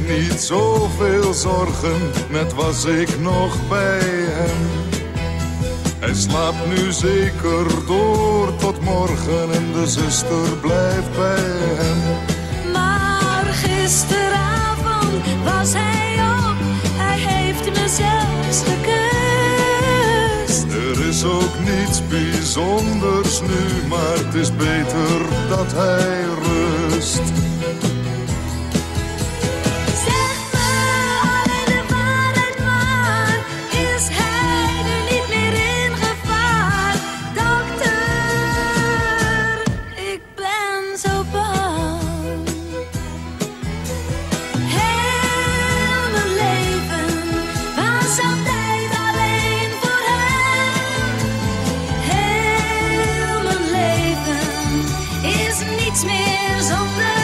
niet zoveel zorgen, net was ik nog bij hem. Hij slaapt nu zeker door tot morgen en de zuster blijft bij hem. Maar gisteravond was hij op, hij heeft me zelfs gekust. Er is ook niets bijzonders nu, maar het is beter dat hij rust. Meer zonder